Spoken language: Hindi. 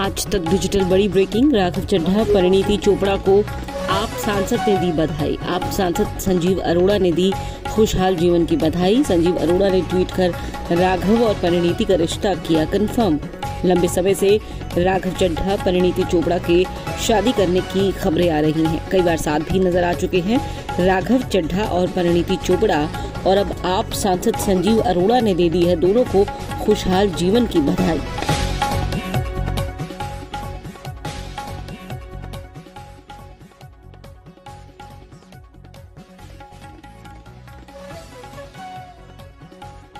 आज तक डिजिटल बड़ी ब्रेकिंग। राघव चड्ढा परिणीति चोपड़ा को आप सांसद ने दी बधाई। आप सांसद संजीव अरोड़ा ने दी खुशहाल जीवन की बधाई। संजीव अरोड़ा ने ट्वीट कर राघव और परिणीति का रिश्ता किया कंफर्म। लंबे समय से राघव चड्ढा परिणीति चोपड़ा के शादी करने की खबरें आ रही हैं। कई बार साथ भी नजर आ चुके हैं राघव चड्ढा और परिणीति चोपड़ा, और अब आप सांसद संजीव अरोड़ा ने दे दी है दोनों को खुशहाल जीवन की बधाई।